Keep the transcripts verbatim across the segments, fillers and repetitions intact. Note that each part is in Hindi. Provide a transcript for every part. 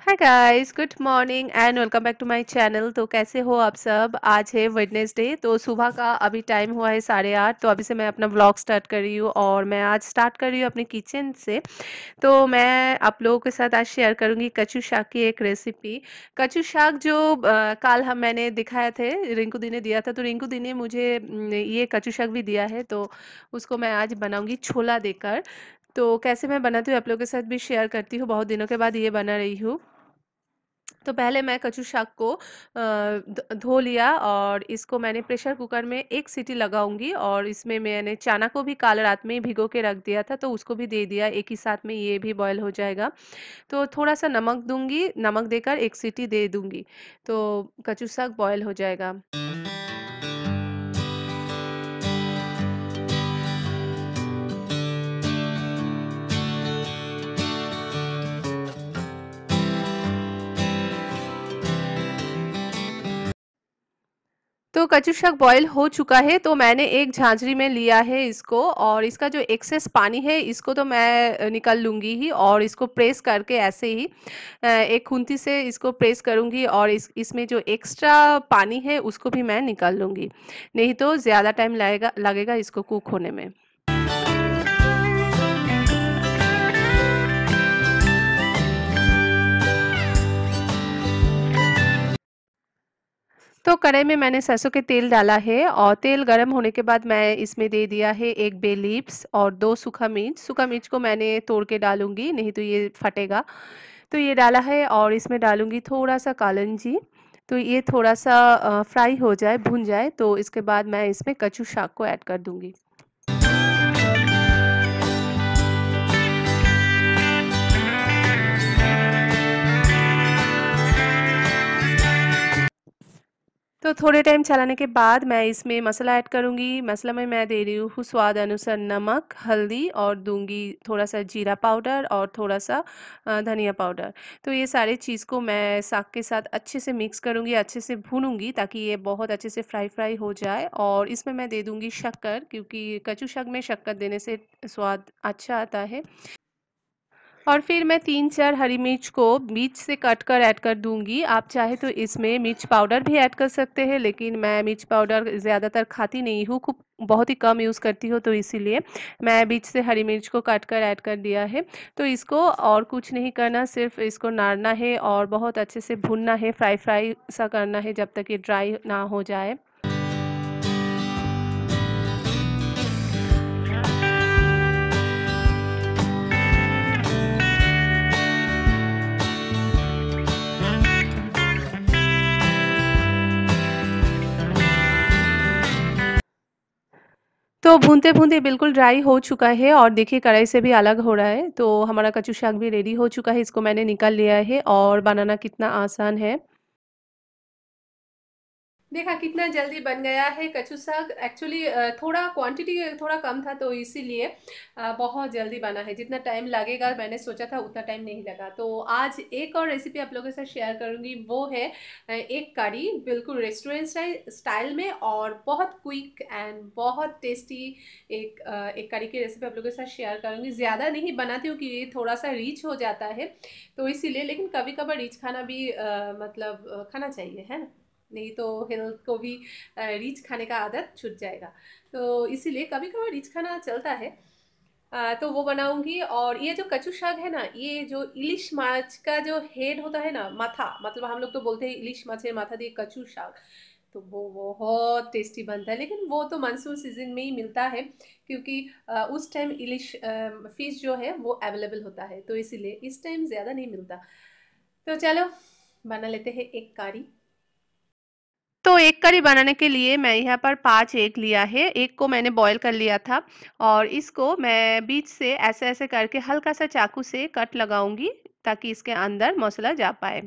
Hi guys, good morning and welcome back to my channel. तो कैसे हो आप सब। आज है वेडनेसडे, तो सुबह का अभी टाइम हुआ है साढ़े आठ। तो अभी से मैं अपना व्लॉग स्टार्ट कर रही हूँ और मैं आज स्टार्ट कर रही हूँ अपने किचन से। तो मैं आप लोगों के साथ आज शेयर करूँगी कच्चू शाक की एक रेसिपी। कच्चू शाक जो अ, कल हम मैंने दिखाए थे, रिंकू दी ने दिया था, तो रिंकू दी ने मुझे न, ये कच्चू शाक भी दिया है। तो उसको मैं आज बनाऊँगी छोला देकर। तो कैसे मैं बनाती हूँ आप लोगों के साथ भी शेयर करती हूँ, बहुत दिनों के बाद ये बना रही हूँ। तो पहले मैं कच्चू शाक को अ, ध- धो लिया और इसको मैंने प्रेशर कुकर में एक सीटी लगाऊंगी। और इसमें मैंने चना को भी काल रात में ही भिगो के रख दिया था, तो उसको भी दे दिया एक ही साथ में, ये भी बॉयल हो जाएगा। तो थोड़ा सा नमक दूंगी, नमक देकर एक सीटी दे दूंगी, तो कच्चू शाक बॉयल हो जाएगा। तो कच्चू शाक बॉईल हो चुका है, तो मैंने एक झांझरी में लिया है इसको, और इसका जो एक्सेस पानी है इसको तो मैं अ, निकाल लूँगी ही। और इसको प्रेस करके ऐसे ही अ, एक खुंती से इसको प्रेस करूँगी, और इस इसमें जो एक्स्ट्रा पानी है उसको भी मैं निकाल लूँगी, नहीं तो ज़्यादा टाइम लगेगा लगेगा इसको कुक होने में। तो कढ़ाई में मैंने सरसों के तेल डाला है, और तेल गरम होने के बाद मैं इसमें दे दिया है एक बे लीव्स और दो सूखा मिर्च। सूखा मिर्च को मैंने तोड़ के डालूंगी, नहीं तो ये फटेगा। तो ये डाला है, और इसमें डालूंगी थोड़ा सा कालंजी। तो ये थोड़ा सा फ्राई हो जाए, भुन जाए, तो इसके बाद मैं इसमें कच्चू शाक को ऐड कर दूंगी। तो थोड़े टाइम चलाने के बाद मैं इसमें मसाला ऐड करूँगी। मसाला में मैं दे रही हूँ स्वाद अनुसार नमक, हल्दी, और दूंगी थोड़ा सा जीरा पाउडर और थोड़ा सा अ, धनिया पाउडर। तो ये सारे चीज़ को मैं साग के साथ अच्छे से मिक्स करूँगी, अच्छे से भूनूंगी, ताकि ये बहुत अच्छे से फ्राई फ्राई हो जाए। और इसमें मैं दे दूंगी शक्कर, क्योंकि कच्चू शाक में शक्कर देने से स्वाद अच्छा आता है। और फिर मैं तीन चार हरी मिर्च को बीच से कट कर ऐड कर दूंगी। आप चाहे तो इसमें मिर्च पाउडर भी ऐड कर सकते हैं, लेकिन मैं मिर्च पाउडर ज़्यादातर खाती नहीं हूँ, खूब बहुत ही कम यूज़ करती हूँ, तो इसीलिए मैं बीच से हरी मिर्च को काट कर ऐड कर दिया है। तो इसको और कुछ नहीं करना, सिर्फ इसको नाड़ना है और बहुत अच्छे से भूनना है, फ्राई फ्राई सा करना है जब तक ये ड्राई ना हो जाए। तो भूनते-भूनते बिल्कुल ड्राई हो चुका है, और देखिए कढ़ाई से भी अलग हो रहा है। तो हमारा कच्चू शाक भी रेडी हो चुका है, इसको मैंने निकाल लिया है, और बनाना कितना आसान है। देखा कितना जल्दी बन गया है कच्चू साग। एक्चुअली थोड़ा क्वांटिटी थोड़ा कम था, तो इसीलिए अ, बहुत जल्दी बना है। जितना टाइम लगेगा मैंने सोचा था उतना टाइम नहीं लगा। तो आज एक और रेसिपी आप लोगों के साथ शेयर करूंगी, वो है अ, एक करी बिल्कुल रेस्टोरेंट स्टाइल में, और बहुत क्विक एंड बहुत टेस्टी। एक अ, एक करी की रेसिपी आप लोगों के साथ शेयर करूंगी। ज़्यादा नहीं बनाती हूँ कि ये थोड़ा सा रिच हो जाता है, तो इसीलिए। लेकिन कभी कभार रिच खाना भी अ, मतलब अ, खाना चाहिए, है ना, नहीं तो हेल्थ को भी रिच खाने का आदत छूट जाएगा। तो इसीलिए कभी कभार रिच खाना चलता है। अ, तो वो बनाऊंगी। और ये जो कच्चू शाक है ना, ये जो इलिश माछ का जो हेड होता है ना, माथा, मतलब हम लोग तो बोलते हैं इलिश माछेर माथा दिए कच्चू शाक। तो वो बहुत टेस्टी बनता है, लेकिन वो तो मानसून सीजन में ही मिलता है, क्योंकि अ, उस टाइम इलिश फिश जो है वो अवेलेबल होता है, तो इसीलिए इस टाइम ज़्यादा नहीं मिलता। तो चलो बना लेते हैं एक कारी। तो एक करी बनाने के लिए मैं यहाँ पर पाँच एग लिया है। एग को मैंने बॉईल कर लिया था, और इसको मैं बीच से ऐसे-ऐसे करके हल्का सा चाकू से कट लगाऊँगी, ताकि इसके अंदर मसाला जा पाए।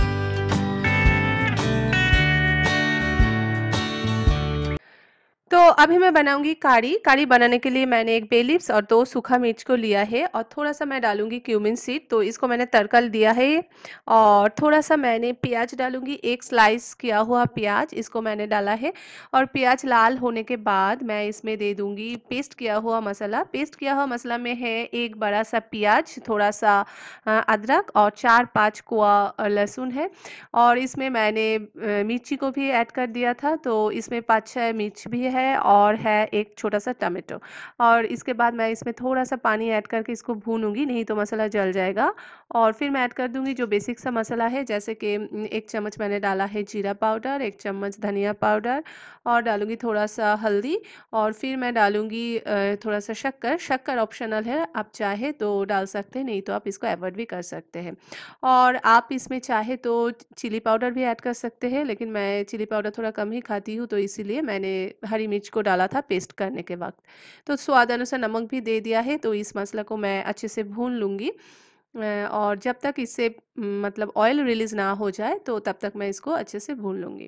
तो अभी मैं बनाऊँगी कढ़ी। कढ़ी बनाने के लिए मैंने एक बे लीव्स और दो सूखा मिर्च को लिया है और थोड़ा-सा मैं डालूँगी क्यूमिन सीड, तो इसको मैंने तड़का दिया है। और थोड़ा-सा मैंने प्याज डालूँगी, एक स्लाइस किया हुआ प्याज इसको मैंने डाला है। और प्याज लाल होने के बाद मैं इसमें दे दूँगी पेस्ट किया हुआ मसाला। पेस्ट किया हुआ मसाला में है एक बड़ा-सा प्याज, थोड़ा-सा अ, अदरक और चार पाँच कोआ अ, लहसुन है। और इसमें मैंने अ, मिर्ची को भी ऐड कर दिया था, तो इसमें पाँच छह मिर्च भी है और है एक छोटा-सा टमाटो। और इसके बाद मैं इसमें थोड़ा-सा पानी ऐड करके इसको भूनूँगी, नहीं तो मसाला जल जाएगा। और फिर मैं ऐड कर दूँगी जो बेसिक सा मसाला है, जैसे कि उम, एक चम्मच मैंने डाला है जीरा पाउडर, एक चम्मच धनिया पाउडर और डालूँगी थोड़ा-सा हल्दी। और फिर मैं डालूँगी अ, थोड़ा-सा शक्कर। शक्कर ऑप्शनल है, आप चाहे तो डाल सकते हैं, नहीं तो आप इसको अवॉइड भी कर सकते हैं। और आप इसमें चाहे तो चिली पाउडर भी ऐड कर सकते हैं, लेकिन मैं चिली पाउडर थोड़ा कम ही खाती हूँ, तो इसीलिए मैंने हरी मिर्च को डाला था पेस्ट करने के वक़्त। तो स्वाद अनुसार नमक भी दे दिया है, तो इस मसाला को मैं अच्छे से भून लूँगी। अ, और जब तक इससे उम, मतलब ऑयल रिलीज़ ना हो जाए, तो तब तक मैं इसको अच्छे से भून लूँगी।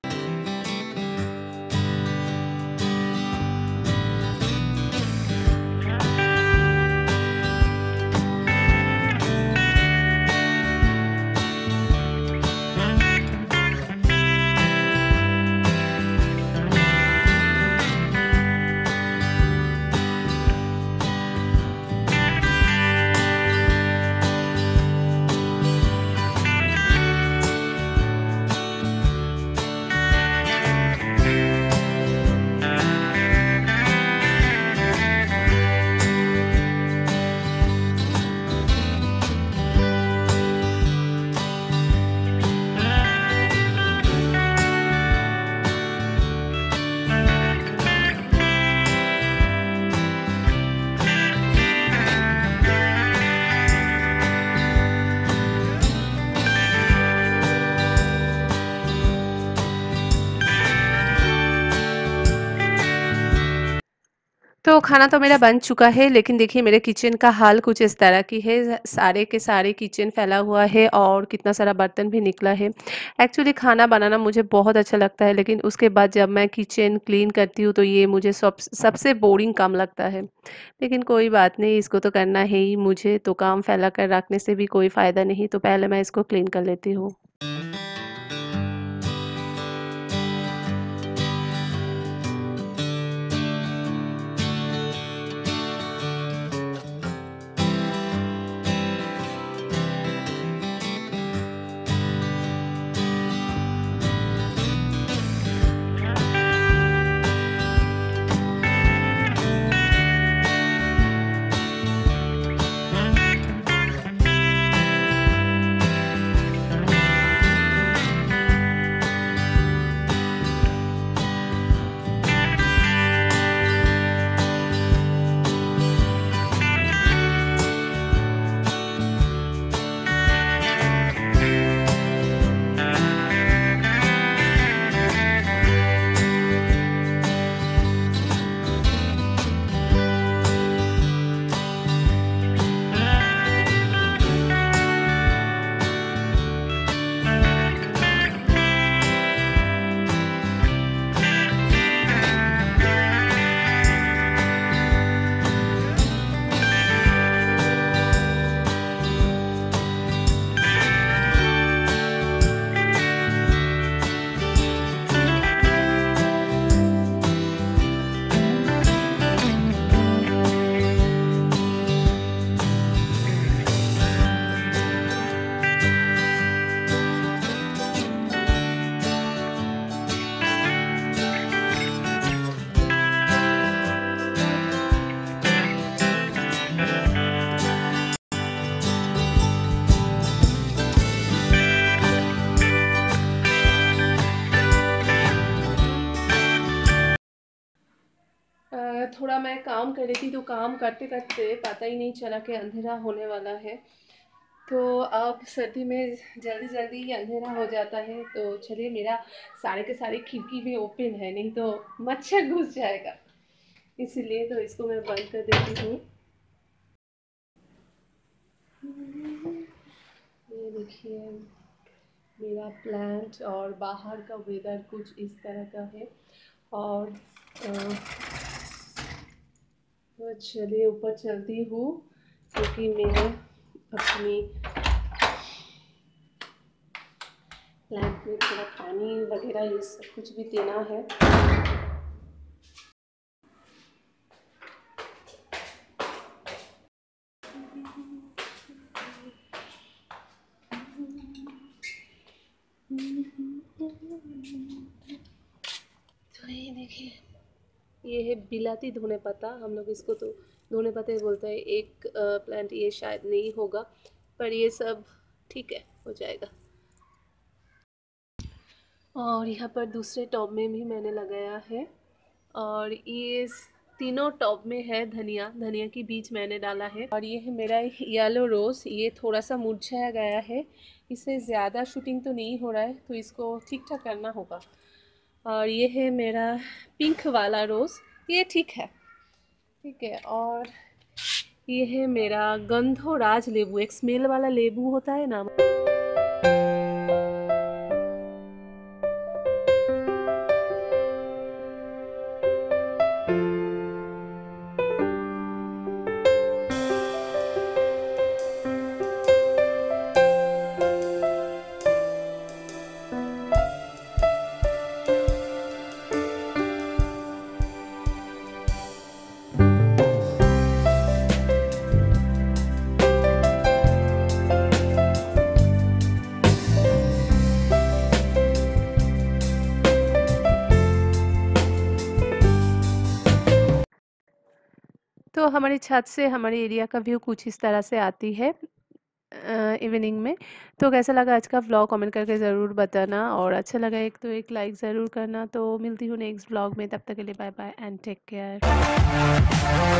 तो खाना तो मेरा बन चुका है, लेकिन देखिए मेरे किचन का हाल कुछ इस तरह की है। सारे के सारे किचन फैला हुआ है और कितना सारा बर्तन भी निकला है। एक्चुअली खाना बनाना मुझे बहुत अच्छा लगता है, लेकिन उसके बाद जब मैं किचन क्लीन करती हूँ तो ये मुझे सब सबसे बोरिंग काम लगता है। लेकिन कोई बात नहीं, इसको तो करना है ही मुझे, तो काम फैला कर रखने से भी कोई फ़ायदा नहीं, तो पहले मैं इसको क्लीन कर लेती हूँ। अ, थोड़ा मैं काम कर रही थी, तो काम करते-करते पता ही नहीं चला कि अंधेरा होने वाला है। तो अब सर्दी में जल्दी-जल्दी ही अंधेरा हो जाता है, तो चलिए मेरा सारे के सारे खिड़की भी ओपन है, नहीं तो मच्छर घुस जाएगा। इसीलिए तो इसको मैं बंद कर देती हूँ। ये देखिए मेरा प्लांट और बाहर का वेदर कुछ इस तरह का है। और अ, तो चलिए ऊपर चलती हूँ, क्योंकि मैं अपनी प्लांट में थोड़ा पानी वगैरह ये सब कुछ भी देना है। तो ये देखिए, ये है बिलाती धोने पत्ता, हम लोग इसको तो धोने पत्ते बोलते हैं। एक प्लांट ये शायद नहीं होगा, पर ये सब ठीक है, हो जाएगा। और यहाँ पर दूसरे टब में भी मैंने लगाया है, और ये तीनों टब में है धनिया, धनिया की बीज मैंने डाला है। और ये है मेरा येलो रोज़, ये थोड़ा सा मुरझाया गया है, इससे ज़्यादा शूटिंग तो नहीं हो रहा है, तो इसको ठीक ठाक करना होगा। और ये है मेरा पिंक वाला रोज़, ये ठीक है, ठीक है। और ये है मेरा गंधोराज लेबू, एक स्मेल वाला लेबू होता है ना। तो हमारी छत से हमारे एरिया का व्यू कुछ इस तरह से आती है इवनिंग में। तो कैसा लगा आज का व्लॉग कमेंट करके ज़रूर बताना, और अच्छा लगा एक तो एक लाइक ज़रूर करना। तो मिलती हूँ नेक्स्ट व्लॉग में, तब तक के लिए bye bye and take care.